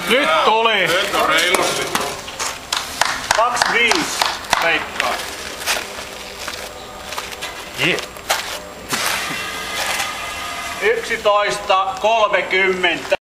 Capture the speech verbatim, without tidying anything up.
Nyt tuli! Nyt on reilusti. kaksikymmentäviisi veikkaa. Yeah. yksitoista kolmekymmentä.